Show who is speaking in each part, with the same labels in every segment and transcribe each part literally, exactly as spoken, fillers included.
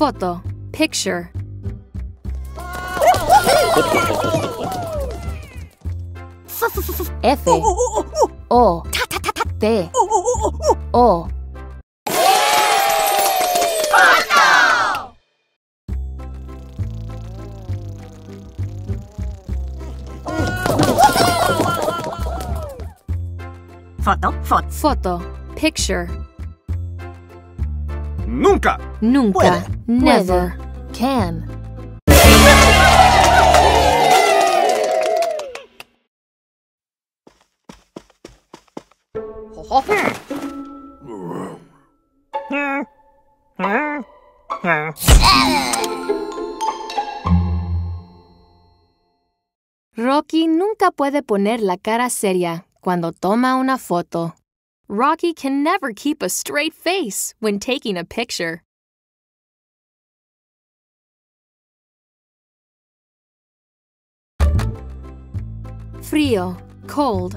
Speaker 1: Foto, picture. F O T O
Speaker 2: Foto, foto.
Speaker 1: Foto, picture.
Speaker 3: Nunca.
Speaker 1: Nunca.
Speaker 2: Puede,
Speaker 1: Never. Can. Rocky nunca puede poner la cara seria cuando toma una foto. Rocky can never keep a straight face when taking a picture. Frío, cold.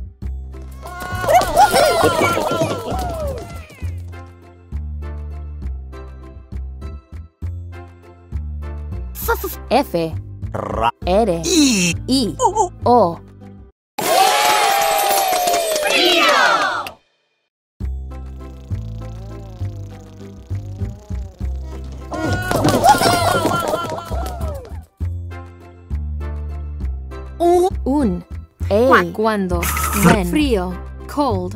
Speaker 1: F R I O Un. El. Cuando. When. Frío. Cold.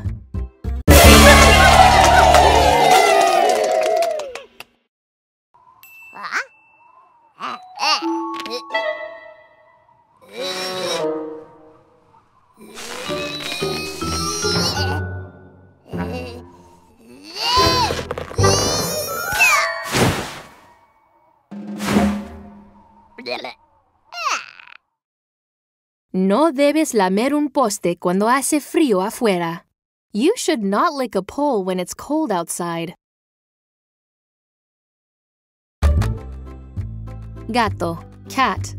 Speaker 1: No debes lamer un poste cuando hace frío afuera. You should not lick a pole when it's cold outside. Gato, cat.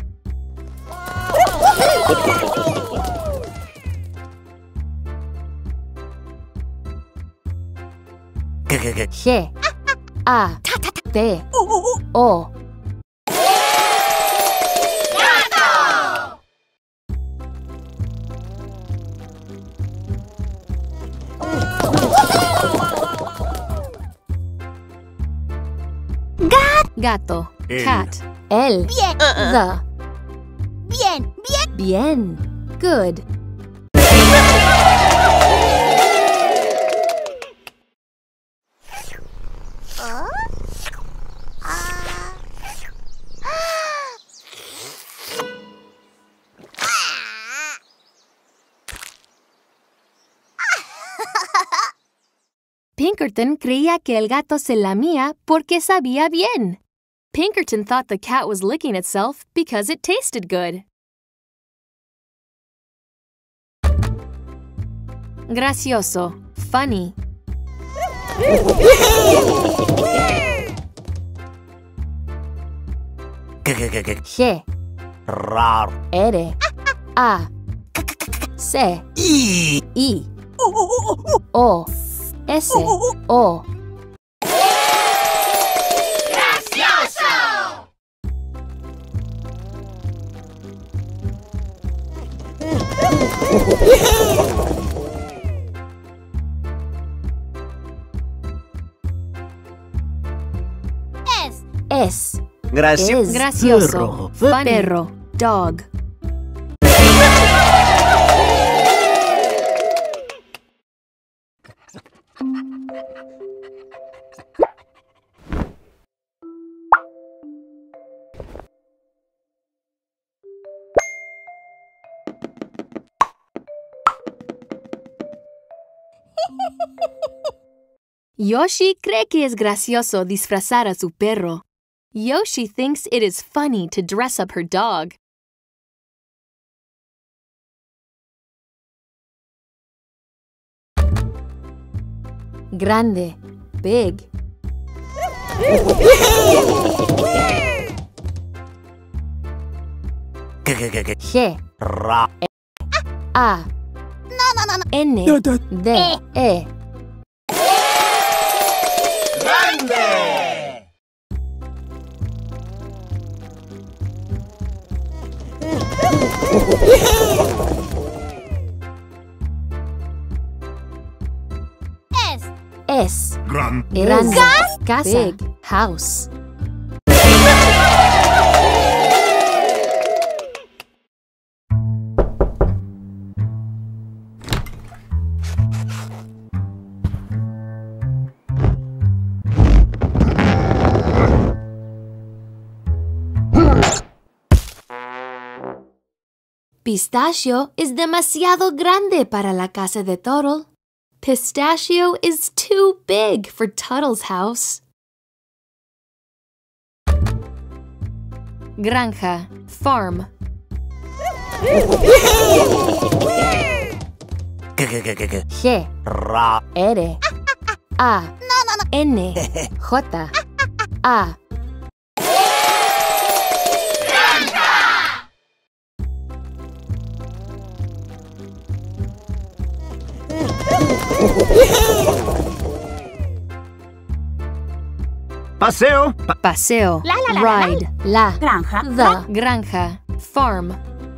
Speaker 1: G A T O Gato,
Speaker 3: El.
Speaker 1: cat. El.
Speaker 2: Bien.
Speaker 1: The.
Speaker 2: Bien, bien.
Speaker 1: Bien. Good. Pinkerton creía que el gato se lamía porque sabía bien. Pinkerton thought the cat was licking itself because it tasted good. Gracioso, funny. G R A C I O S O
Speaker 2: ¡Gracioso! Es.
Speaker 1: Es.
Speaker 4: Gracias.
Speaker 1: Es gracioso.
Speaker 4: Perro.
Speaker 1: Funny. Perro. Dog. Yoshi cree que es gracioso disfrazar a su perro. Yoshi thinks it is funny to dress up her dog. Grande, big. G A N D E
Speaker 2: ¡Grande! Es.
Speaker 1: Es.
Speaker 3: Gran.
Speaker 1: Grande.
Speaker 2: Gas-
Speaker 1: Casa.
Speaker 2: Big.
Speaker 1: House. Pistachio es demasiado grande para la casa de Tuttle. Pistachio is too big for Tuttle's house. Granja, farm. G,
Speaker 3: Ra.
Speaker 1: R, A, N, J, A.
Speaker 3: Paseo. Pa-
Speaker 1: Paseo,
Speaker 2: La, la, la, la,
Speaker 1: ride, la,
Speaker 2: Granja.
Speaker 1: the, granja, farm.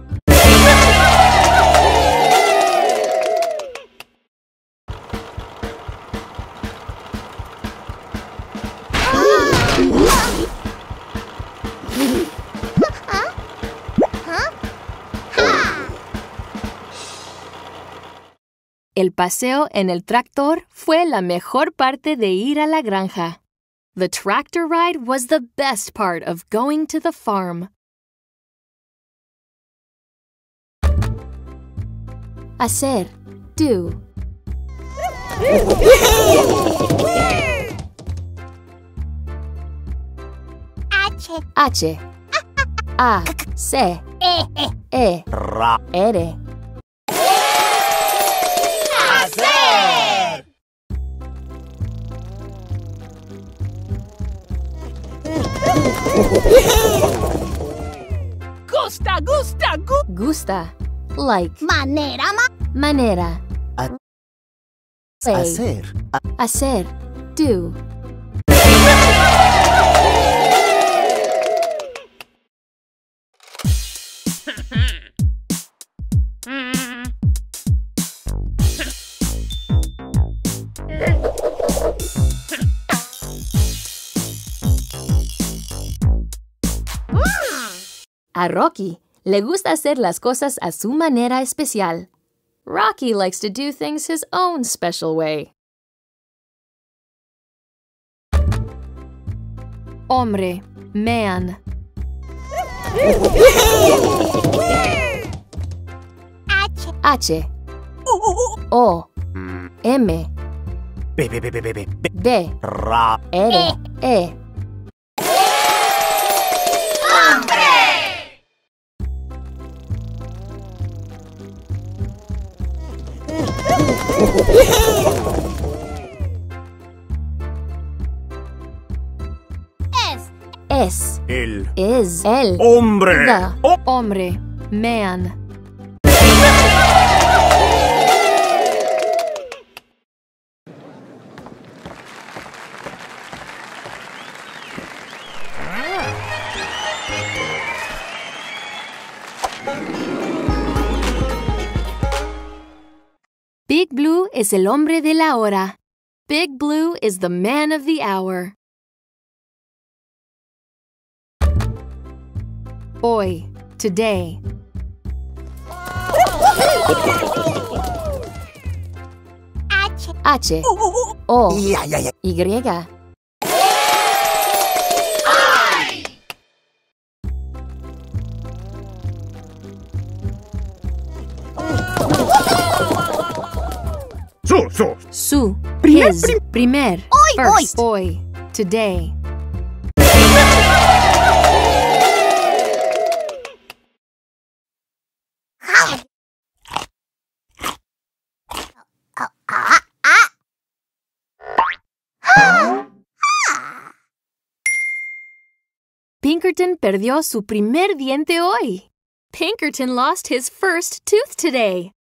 Speaker 1: El paseo en el tractor fue la mejor parte de ir a la granja. The tractor ride was the best part of going to the farm. Hacer, do.
Speaker 2: H.
Speaker 1: H, A, C,
Speaker 2: E. E.
Speaker 1: E,
Speaker 3: Ra.
Speaker 1: R.
Speaker 2: Hacer.
Speaker 4: Gusta, gusta, gu.
Speaker 1: Gusta, like,
Speaker 2: Manera. Ma.
Speaker 1: manera.
Speaker 3: A-
Speaker 1: Say,
Speaker 3: Hacer. A-
Speaker 1: hacer, do. A Rocky le gusta hacer las cosas a su manera especial. Rocky likes to do things his own special way. Hombre, man.
Speaker 2: H.
Speaker 1: H, O, M,
Speaker 3: B. B. B. B. B. B. B.
Speaker 1: B,
Speaker 3: Ra.
Speaker 1: R, E.
Speaker 2: Es.
Speaker 1: Es,
Speaker 3: El.
Speaker 1: is, el,
Speaker 3: Hombre.
Speaker 1: the,
Speaker 3: Oh.
Speaker 1: hombre, man. Big Blue es el hombre de la hora. Big Blue is the man of the hour. Hoy, today.
Speaker 2: H.
Speaker 1: H, O,
Speaker 3: Ya, ya, ya.
Speaker 1: Y.
Speaker 3: Su. Su.
Speaker 1: Su,
Speaker 3: Primer,
Speaker 1: his, primer,
Speaker 2: Hoy,
Speaker 1: first, hoy, today. Pinkerton perdió su primer diente hoy. Pinkerton lost his first tooth today.